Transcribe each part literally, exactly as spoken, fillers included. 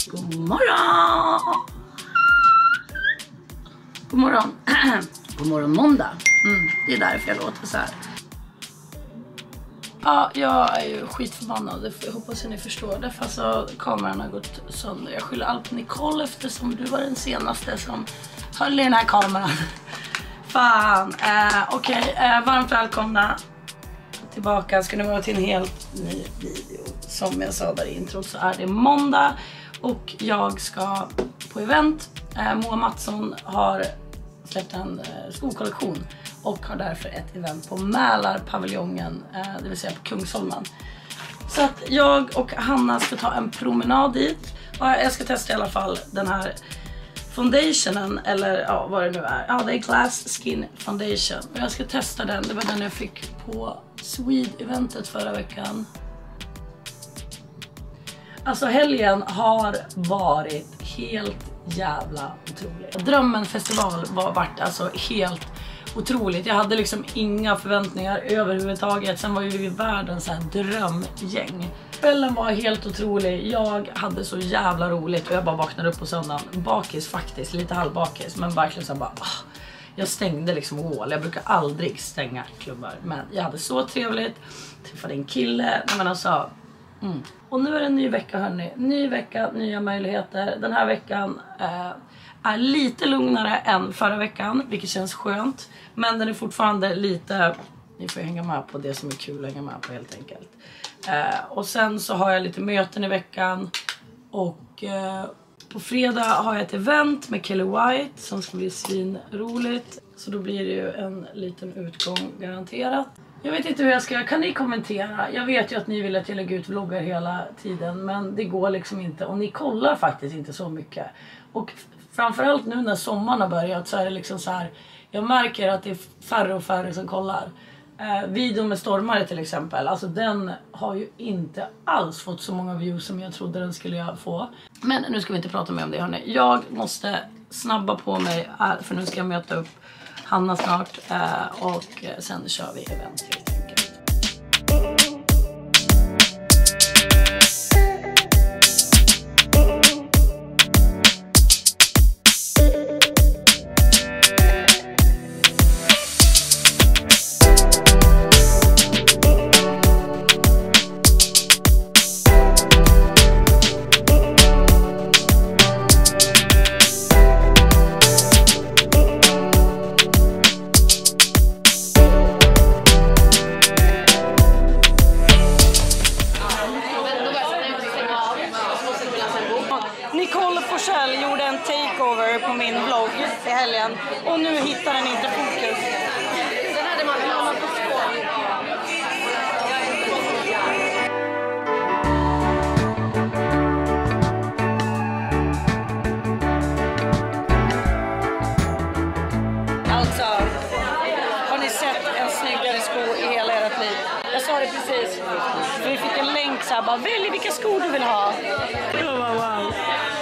God morgon! God morgon. God morgon måndag. Mm, det är därför jag låter så här. Ja, jag är ju skitförbannad. Jag hoppas att ni förstår det. För alltså, kameran har gått sönder. Jag skyller allt på Nicole eftersom du var den senaste som höll i den här kameran. Fan. Eh, Okej, okay. eh, varmt välkomna tillbaka. Ska ni vara till en helt ny video. Som jag sa där i introt så är det måndag. Och jag ska på event. Eh, Moa Mattsson har släppt en eh, skokollektion. Och har därför ett event på Mälarpaviljongen, eh, det vill säga på Kungsholmen. Så att jag och Hanna ska ta en promenad dit. Och jag ska testa i alla fall den här foundationen, eller ja, vad det nu är. Ja, det är Glass Skin Foundation. Och jag ska testa den, det var den jag fick på Swede-eventet förra veckan. Alltså helgen har varit helt jävla otrolig. Drömmen festival var vart alltså helt otroligt. Jag hade liksom inga förväntningar överhuvudtaget. Sen var ju vi världens så här drömgäng. Kvällen var helt otrolig. Jag hade så jävla roligt och jag bara vaknade upp på söndagen. Bakis faktiskt, lite halvbakis. Men verkligen så bara, ah, jag stängde liksom hål. Jag brukar aldrig stänga klubbar. Men jag hade så trevligt. Träffade en kille. Men alltså, mm. Och nu är det en ny vecka hörni. Ny vecka, nya möjligheter. Den här veckan eh, är lite lugnare än förra veckan. Vilket känns skönt. Men den är fortfarande lite... Ni får hänga med på det som är kul att hänga med på helt enkelt. Eh, och sen så har jag lite möten i veckan. Och eh, på fredag har jag ett event med Kelly White. Som ska bli svinroligt. Så då blir det ju en liten utgång garanterat. Jag vet inte hur jag ska göra. Kan ni kommentera? Jag vet ju att ni vill att jag lägger ut vloggar hela tiden. Men det går liksom inte. Och ni kollar faktiskt inte så mycket. Och framförallt nu när sommaren har börjat så är det liksom så här. Jag märker att det är färre och färre som kollar. Eh, videon med stormare till exempel. Alltså den har ju inte alls fått så många views som jag trodde den skulle få. Men nu ska vi inte prata mer om det hörni. Jag måste snabba på mig här, för nu ska jag möta upp Hanna snart. Eh, och sen kör vi event helt enkelt. Nicole Forsell gjorde en takeover på min vlogg i helgen och nu hittar den inte fokus. Den hade man hålla på skål. Alltså, har ni sett en snyggare sko i hela ert liv? Jag sa det precis. Vi fick en länk så här, bara välj vilka skor du vill ha. Wow, wow.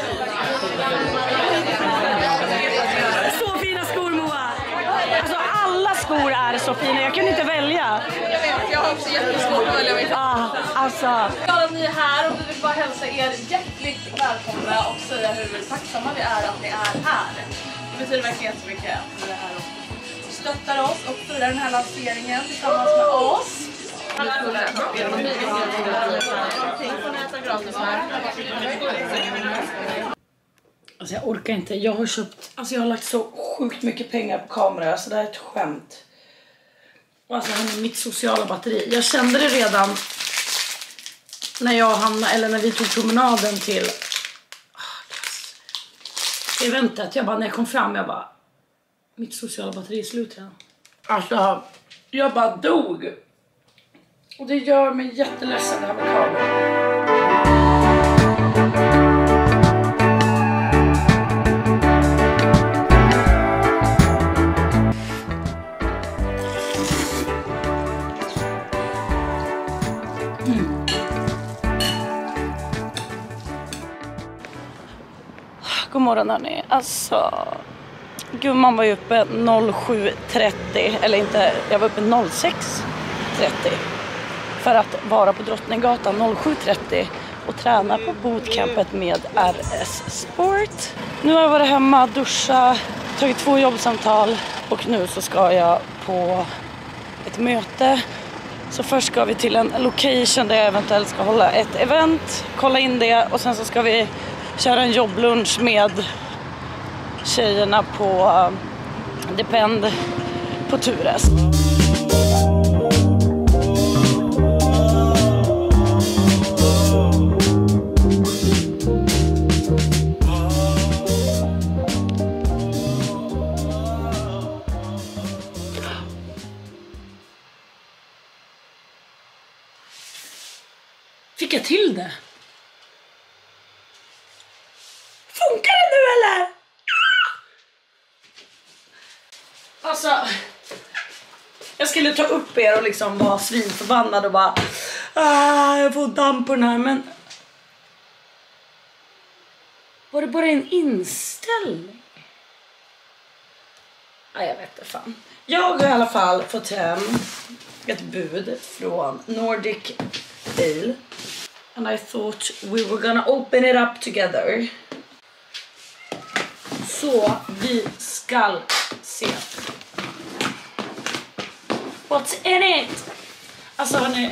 Så fina skor Moa. Alltså alla skor är så fina. Jag kunde inte välja. Jag vet, jag har också jättesvårt att välja mig. Ah, alltså. Alla ni är här och vi vill bara hälsa er hjärtligt välkomna och säga hur tacksamma vi är att ni är här. Det betyder verkligen jättemycket att ni är här och stöttar oss och firar den här lanseringen tillsammans med oss. Alltså jag orkar inte. Jag har köpt, alltså jag har lagt så sjukt mycket pengar på kamera så det här är ett skämt. Och alltså mitt sociala batteri. Jag kände det redan när jag hamnade, eller när vi tog promenaden till oh, eventet. Jag bara när jag kom fram jag bara mitt sociala batteri är slut redan. Alltså jag bara dog. Och det gör mig jätteledsen det här med kameran. Mm. God morgon hörni. Alltså, gumman var ju uppe sju trettio, eller inte, jag var uppe sex trettio. För att vara på Drottninggatan sju trettio och tränar på bootcampet med R S Sport. Nu har jag varit hemma, duschat, tagit två jobbsamtal och nu så ska jag på ett möte. Så först ska vi till en location där jag eventuellt ska hålla ett event, kolla in det och sen så ska vi köra en jobblunch med tjejerna på Depend på Tures. Fick jag till det? Funkar det nu eller? Alltså, jag skulle ta upp er och liksom vara svinförbannad och bara ah, jag får damp på den här, men var det bara en inställning? Ja, jag vet inte fan. Jag har i alla fall fått hem ett bud från Nordic Ale. And I thought we were gonna open it up together. Så vi ska se. What's in it? Alltså hörni,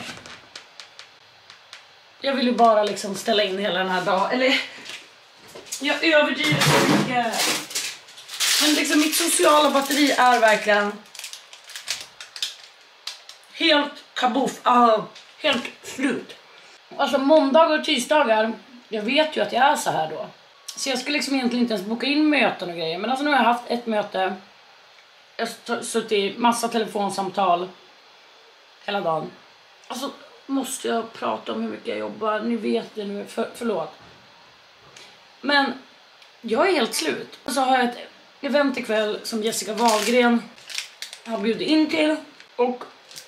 jag vill ju bara liksom ställa in hela den här dagen. Eller, jag överdriver så mycket. Men liksom mitt sociala batteri är verkligen helt kabuff. Ah, helt slut. Alltså måndagar och tisdagar, jag vet ju att jag är så här då. Så jag skulle liksom egentligen inte ens boka in möten och grejer. Men alltså nu har jag haft ett möte. Jag har suttit i massa telefonsamtal hela dagen. Alltså måste jag prata om hur mycket jag jobbar. Ni vet det nu, för, förlåt. Men jag är helt slut. Och så har jag ett event ikväll som Jessica Wahlgren har bjudit in till. Och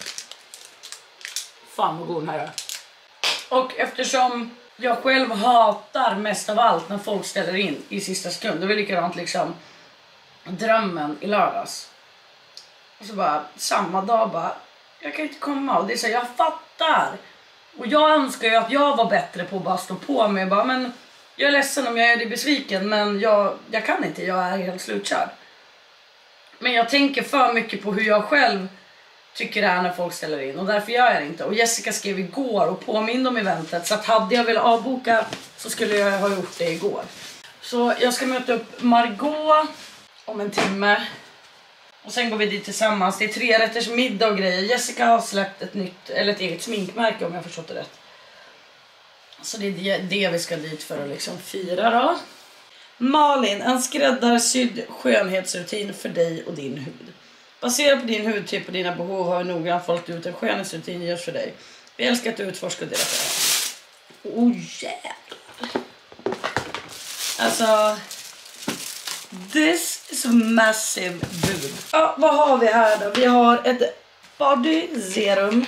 fan vad god den här är. Och eftersom jag själv hatar mest av allt när folk ställer in i sista sekund. Det var likadant liksom drömmen i lördags. Och så bara samma dag bara, jag kan inte komma. Och det är så jag fattar. Och jag önskar ju att jag var bättre på att bara stå på mig. Bara, men jag är ledsen om jag är det besviken, men jag, jag kan inte, jag är helt slutkörd. Men jag tänker för mycket på hur jag själv tycker det är när folk ställer in. Och därför gör jag det inte. Och Jessica skrev igår och påminde om eventet. Så att hade jag velat avboka så skulle jag ha gjort det igår. Så jag ska möta upp Margot om en timme. Och sen går vi dit tillsammans. Det är tre rätters middag och grejer. Jessica har släppt ett nytt, eller ett eget sminkmärke om jag har förstått det rätt. Så det är det, det vi ska dit för att liksom fira då. Malin, en skräddarsydd skönhetsrutin för dig och din hud. Baserat på din hudtyp och dina behov har vi noggrant valt ut en skönhetsrutin just för dig. Vi älskar att utforska och dela för dig. Oh jävlar. Alltså, this is a massive bud. Ja, vad har vi här då? Vi har ett body serum,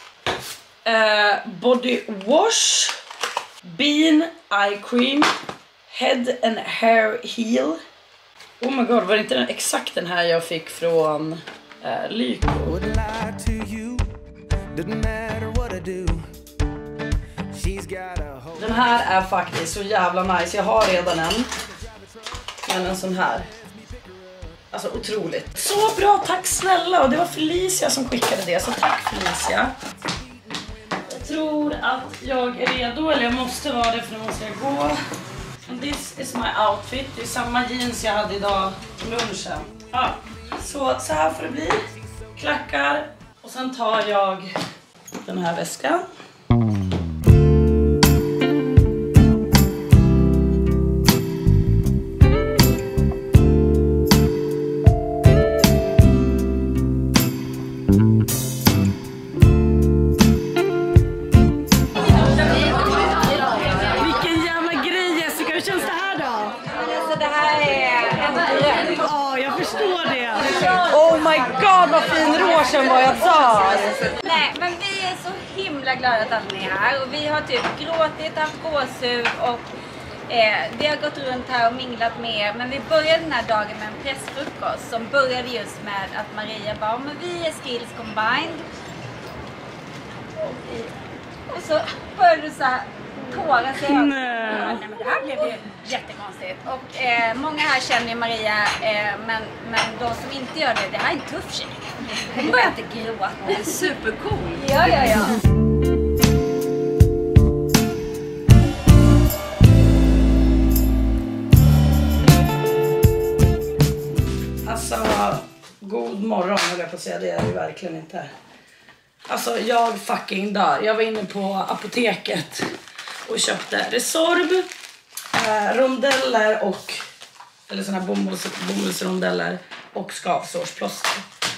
uh, body wash, bean eye cream, head and hair heal. Oh my god, var det inte den, exakt den här jag fick från uh, Lyko? Den här är faktiskt så jävla nice. Jag har redan en. Men en sån här. Alltså otroligt. Så bra, tack snälla. Och det var Felicia som skickade det. Så tack Felicia. Jag tror att jag är redo. Eller jag måste vara det, för nu måste jag gå. And this is my outfit. Det är samma jeans jag hade idag på lunchen. Ja, så, så här får det bli. Klackar. Och sen tar jag den här väskan. Vad fin råsen var jag sa. Nej, men vi är så himla glada att alla är här. Och vi har typ gråtit, haft gåshud och eh, vi har gått runt här och minglat med er. Men vi började den här dagen med en pressfrukost som började just med att Maria bara, men vi är Skills Combined. Och vi Och så började du så här tårar sig. Nej. Nej, men det här blev ju jättekonstigt. Och eh, många här känner ju Maria, eh, men, men de som inte gör det, det här är en tuff tjej. Hon börjar inte gråta. Det är supercool. Ja, ja, ja. Alltså, god morgon höll jag på att säga, det är det verkligen inte. Alltså, jag fucking dör. Jag var inne på apoteket och köpte Resorb, eh, rondeller och, eller såna här bomulls, bomullsrondeller och skavsårsplåster.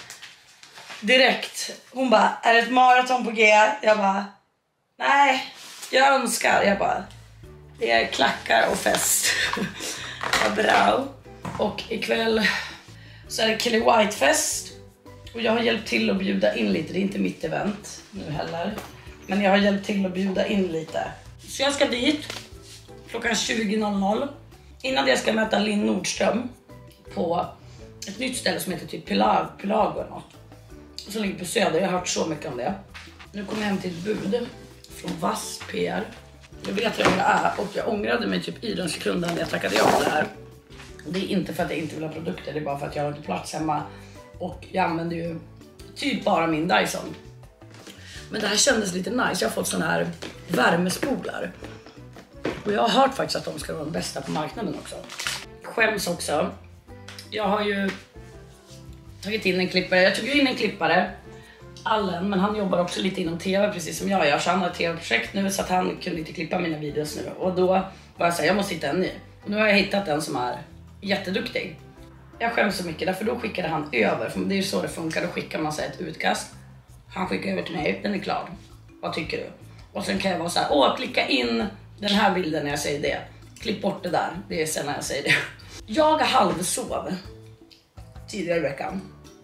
Direkt, hon bara, är det ett maraton på G? Jag bara, nej, jag önskar. Jag bara, det är klackar och fest. Vad bra. Och ikväll så är det Kelly White-fest. Och jag har hjälpt till att bjuda in lite. Det är inte mitt event nu heller. Men jag har hjälpt till att bjuda in lite. Så jag ska dit klockan tjugo noll noll. Innan det ska jag möta Linn Nordström på ett nytt ställe som heter typ Pilag, Pilago eller något. Som ligger på Söder. Jag har hört så mycket om det. Nu kommer jag hem till ett bud från Vass P R. Jag vet vad det är och jag ångrade mig typ i den sekunden när jag tackade ja till det här. Det är inte för att jag inte vill ha produkter, det är bara för att jag har inte plats hemma. Och jag använder ju typ bara min Dyson. Men det här kändes lite nice, jag har fått såna här värmespolar. Och jag har hört faktiskt att de ska vara de bästa på marknaden också. Skäms också. Jag har ju tagit in en klippare, jag tog ju in en klippare. Allen, men han jobbar också lite inom tv precis som jag gör. Så han har ett tv-projekt nu så att han kunde inte klippa mina videos nu. Och då var jag såhär, jag måste hitta en ny. Och nu har jag hittat en som är jätteduktig. Jag skäms så mycket därför då skickade han över. För det är ju så det funkar, då skickar man sig ett utkast. Han skickar över till mig, den är klar. Vad tycker du? Och sen kan jag vara så här, åh klicka in den här bilden när jag säger det. Klipp bort det där, det är sen när jag säger det. Jag halvsov tidigare i veckan.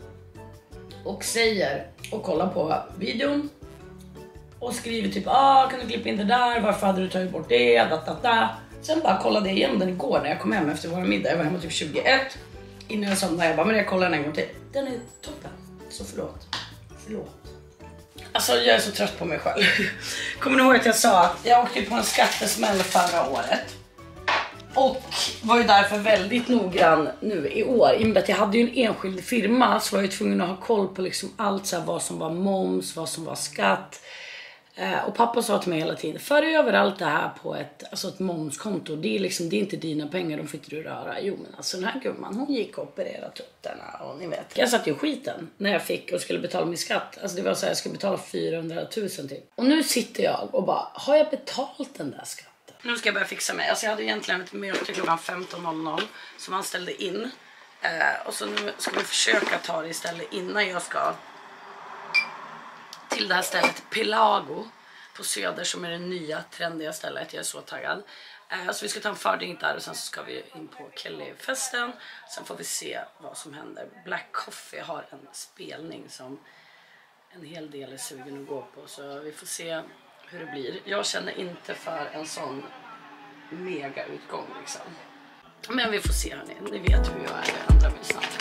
Och säger och kollar på videon. Och skriver typ, ah kan du klippa in det där? Varför hade du tagit bort det? Da, da, da. Sen bara kollade jag igenom den igår när jag kom hem efter vår middag. Jag var hemma typ tjugoett. Innan jag somnade jag bara, men jag kollar den en gång till. Den är toppen. Så förlåt. Förlåt. Alltså jag är så trött på mig själv. Kommer ni ihåg att jag sa att jag åkte på en skattesmäll förra året. Och var ju därför väldigt noggrann nu i år. I och med att jag hade ju en enskild firma så var jag tvungen att ha koll på liksom allt så här, vad som var moms, vad som var skatt. Eh, och pappa sa till mig hela tiden, för över allt det här på ett, alltså ett momskonto. Det är, liksom, det är inte dina pengar, de får inte du röra. Jo men alltså den här gumman, hon gick och opererade tuttarna och ni vet. Jag satt ju skiten när jag fick och skulle betala min skatt. Alltså det var så här, jag skulle betala fyrahundratusen till. Och nu sitter jag och bara, har jag betalt den där skatten? Nu ska jag börja fixa mig. Alltså jag hade egentligen ett möte klockan femton noll noll som han ställde in. Eh, och så nu ska vi försöka ta det istället innan jag ska till det här stället Pilago på Söder som är det nya trendiga stället. Jag är så taggad. Eh, så vi ska ta en fördrink där och sen så ska vi in på Kelly-festen. Sen får vi se vad som händer. Black Coffee har en spelning som en hel del är sugen att gå på. Så vi får se hur det blir. Jag känner inte för en sån mega utgång liksom. Men vi får se hörni. Ni vet hur jag är. Jag ändrar mig snabbt.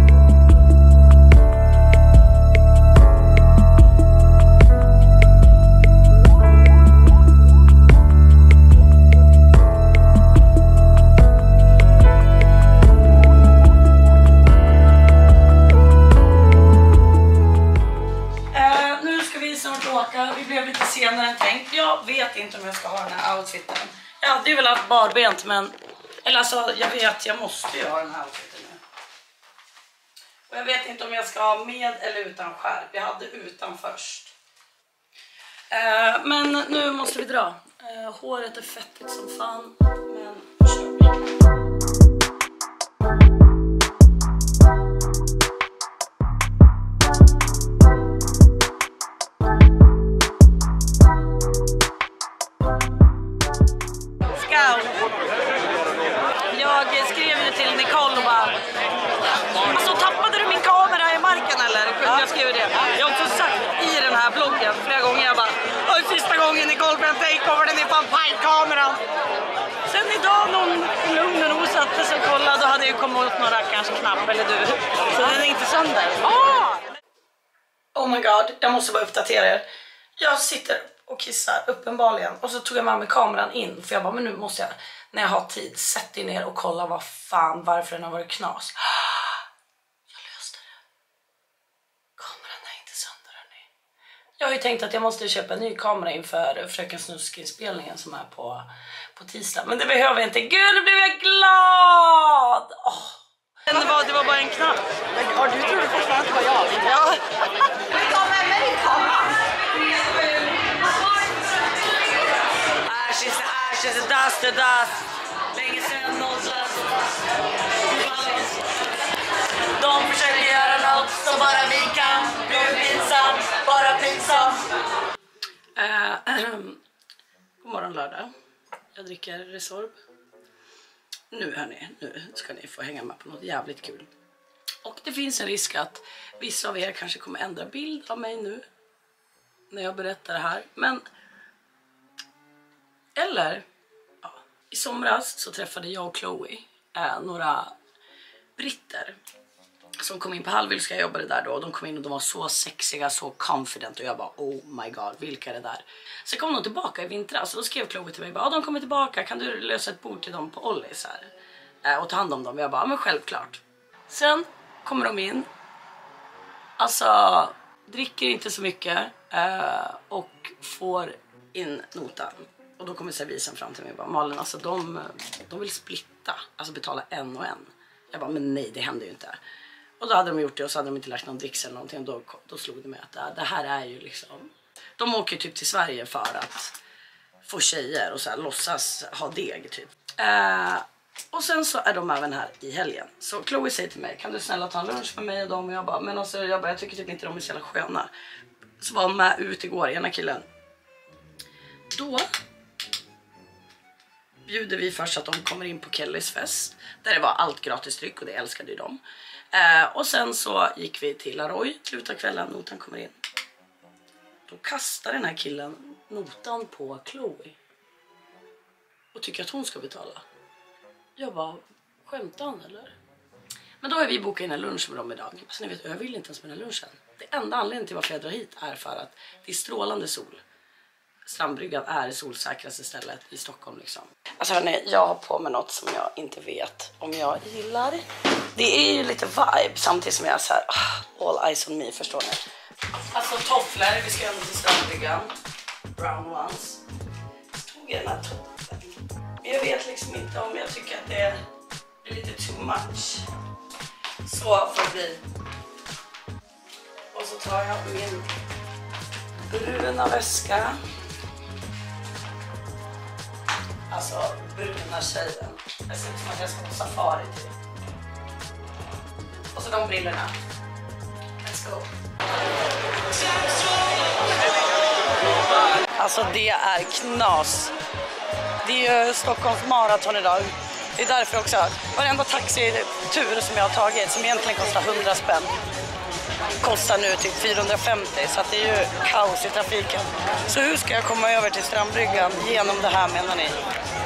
Vi blev lite senare än tänkt. Jag vet inte om jag ska ha den här outfiten. Jag hade ju väl haft barbent men... Eller alltså jag vet, jag måste ju ha den här outfiten nu. Och jag vet inte om jag ska ha med eller utan skärp. Jag hade utan först. Uh, men nu måste vi dra. Uh, håret är fettigt som fan. Men nu kör vi. Jag skrev ju till Nicole och bara, alltså tappade du min kamera i marken eller? Jag skrev det. Jag har också sagt i den här bloggen flera gånger, jag bara, sista gången Nicole för en take kommer den i fan kameran. Sen idag någon lugn och ro satte sig och kollade, då hade jag kommit åt några kanske knapp eller du. Så den är inte sönder. Oh! Oh my god, jag måste bara uppdatera er. Jag sitter och kissar uppenbarligen. Och så tog jag med mig kameran in, för jag bara, men nu måste jag, när jag har tid, sätta dig ner och kolla vad fan, varför den har varit knas. Jag löste det. Kameran är inte sönder, hörni. Jag har ju tänkt att jag måste köpa en ny kamera inför Fröken Snusk-inspelningen som är på, på tisdag. Men det behöver jag inte. Gud, nu blev jag glad! Oh. Det var, det var bara en knapp. Ja, du trodde fortfarande att det var jag. Ja. Vi kommer med din kamera. Ashes to ashes, dust to dust. Länge sedan någonstans. De försöker göra något som bara vi kan. Du är pinsam, bara pinsam. Uh, God morgon lördag. Jag dricker Resorb. Nu hörni, nu ska ni få hänga med på något jävligt kul. Och det finns en risk att vissa av er kanske kommer ändra bild av mig nu när jag berättar det här. Men eller ja, i somras så träffade jag och Chloe eh, några britter som kom in på Halvvilska. Jag jobbade där då och de kom in och de var så sexiga, så confident och jag bara oh my god, vilka är det där? Så kom de tillbaka i vintras och då skrev Chloe till mig bara, ah, de kommer tillbaka, kan du lösa ett bord till dem på Ollis här eh, och ta hand om dem? Jag bara, ah, men självklart. Sen kommer de in, alltså dricker inte så mycket eh, och får in notan. Och då kommer servisen fram till mig och bara, Malin, alltså de, de vill splitta, alltså betala en och en. Jag bara, men nej, det händer ju inte. Och då hade de gjort det och så hade de inte lagt någon dricks eller någonting. Och då, då slog det mig att det, det här är ju liksom... De åker typ till Sverige för att få tjejer och så här, låtsas ha deg typ. Eh, och sen så är de även här i helgen. Så Chloe säger till mig, kan du snälla ta en lunch med mig och dem? Och jag bara, men alltså jag, bara, jag tycker typ inte de är så jävla sköna. Så var de med ut igår, ena killen. Då bjuder vi först att de kommer in på Kellys fest. Där det var allt gratis dryck och det älskade ju de. Eh, och sen så gick vi till Aroy, slutar kvällen, notan kommer in. Då kastar den här killen notan på Chloe. Och tycker att hon ska betala. Jag bara, skämtar han eller? Men då har vi bokat in en lunch med dem idag. Så ni vet, jag vill inte ens med den lunchen. Det enda anledningen till varför jag drar hit är för att det är strålande sol. Strandbryggan är det solsäkraste stället i Stockholm liksom. Alltså hörni, jag har på mig något som jag inte vet om jag gillar. Det är ju lite vibe samtidigt som jag är så här, all eyes on me, förstår ni? Alltså tofflor, vi ska ändå till Strandbryggan. Brown ones. Tog jag den här toppen. Jag vet liksom inte om jag tycker att det är lite too much. Så får det bli. Och så tar jag min bruna väska. Alltså bruna tjejen. Jag ser ut som att jag ska på safari typ. Och så de brillorna. Let's go. Alltså det är knas. Det är ju Stockholms maraton idag. Det är därför också. Varenda taxitur som jag har tagit som egentligen kostar hundra spänn. Kostar nu typ fyrahundrafemtio, så att det är ju kaos i trafiken. Så hur ska jag komma över till Strandbryggan genom det här menar ni?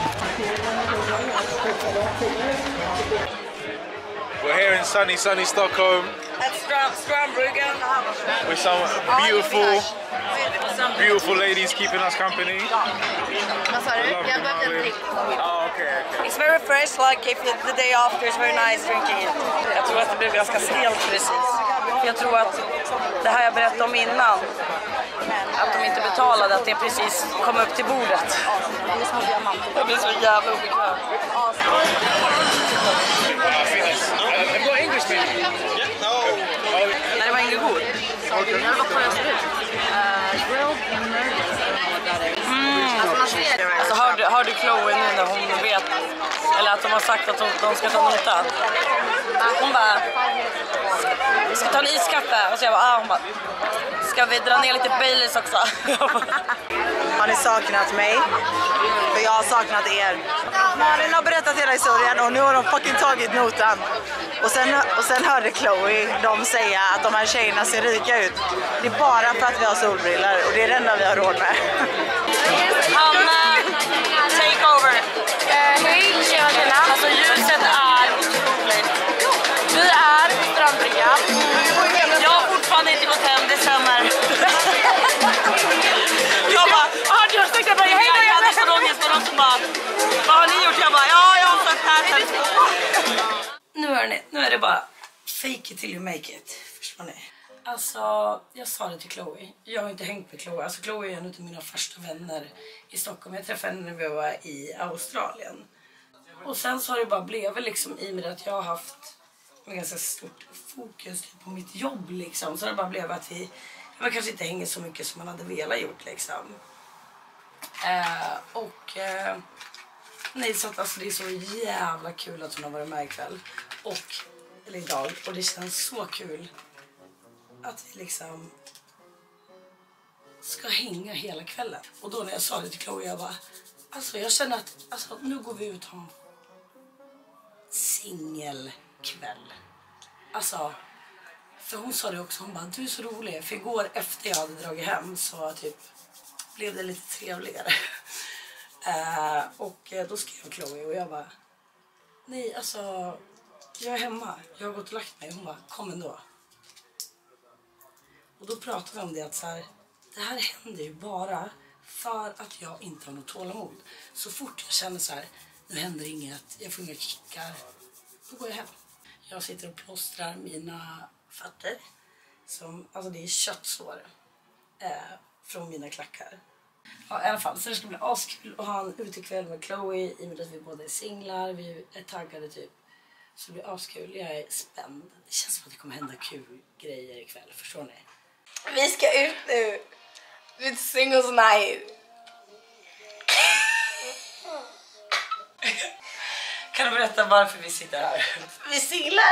We're here in sunny, sunny Stockholm. At Strand, Strandbryggan. With some beautiful, beautiful ladies keeping us company. Vad sa du? Jag behövde en drink. Oh, okay, okay. It's very fresh, like if the day after is very nice drinking it. Jag tror att det blev ganska stelt precis. Jag tror att det här jag berättade om innan, att de inte betalade, att det precis kom upp till bordet. Jag blir så jävla obekväm. Nej, det var ingen god. Alltså hör du, hör du Chloe nu när hon vet, eller att de har sagt att de, de ska ta notan? Hon bara, ska ta en iskaffe? Och så jag bara, ah, hon bara, ska vi dra ner lite Baileys också? Har ni saknat mig? För jag har saknat er. Malin har berättat hela historien och nu har de fucking tagit notan. Och sen, och sen hörde Chloe dem säga att de här tjejerna ser rika ut. Det är bara för att vi har solbrillor och det är det enda vi har råd med. Hanna, take over. Uh, hej, tjena tjena. Alltså ljuset är otroligt. Vi är Strandbryggan. Jag har fortfarande inte gått hem, det stämmer. Jag bara, Hörrni, nu är det bara fake it till you make it. Förstår ni? Alltså, jag sa det till Chloe. Jag har inte hängt med Chloe. Alltså Chloe är en av mina första vänner i Stockholm. Jag träffade henne när vi var i Australien. Och sen så har det bara blivit liksom i och med att jag har haft en ganska stort fokus på mitt jobb liksom. Så har det bara blivit att vi, jag kanske inte hänger så mycket som man hade velat gjort liksom. Eh, och eh, nej, så att alltså, det är så jävla kul att hon har varit med ikväll. Och, eller idag. Och det känns så kul att vi liksom ska hänga hela kvällen. Och då när jag sa det till Chloe, jag bara, alltså jag känner att alltså, nu går vi ut och har en singelkväll. Alltså, för hon sa det också, hon bara, du är så rolig. För igår efter jag hade dragit hem så typ blev det lite trevligare. uh, och då skrev Chloe och jag bara, nej alltså, jag är hemma. Jag har gått och lagt mig. Hon bara, kom ändå. Och då pratade vi om det att så här, det här händer ju bara för att jag inte har något tålamod. Så fort jag känner så här, nu händer inget, jag får inga kickar, då går jag hem. Jag sitter och plåstrar mina fötter. Som, alltså det är köttsår eh, från mina klackar. Ja, i alla fall, så det ska bli askul att ha en utekväll med Chloe i och med att vi båda är singlar, vi är taggade typ. Så det blir askul, jag är spänd. Det känns som att det kommer hända kul grejer ikväll, förstår ni? Vi ska ut nu. Det är singles night. Kan du berätta varför vi sitter här? Vi singlar.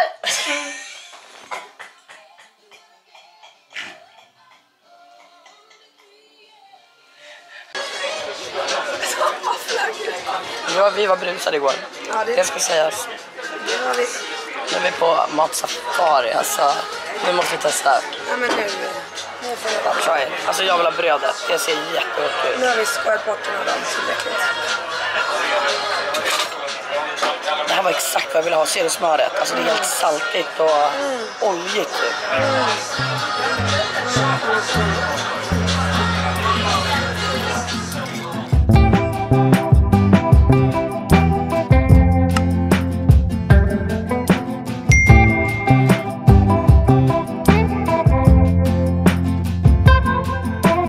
Ja, vi var brusade igår. Ja, det... det ska sägas. Det var vi. Nu är vi på matsafari, alltså. Nu måste vi testa. Ja, men nu. Nu får jag Try it. Alltså jag vill ha brödet. Det ser jättegott ut. Nu har vi skarat bort den av dem tillräckligt. Det här var exakt vad jag ville ha. Ser du smöret? Alltså det är helt saltigt och mm. oljigt typ. Mm.